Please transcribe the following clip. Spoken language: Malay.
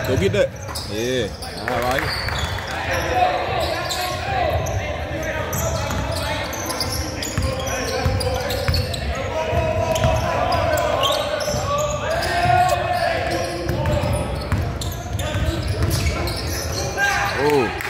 Go get that. Yeah. I like it. Oh.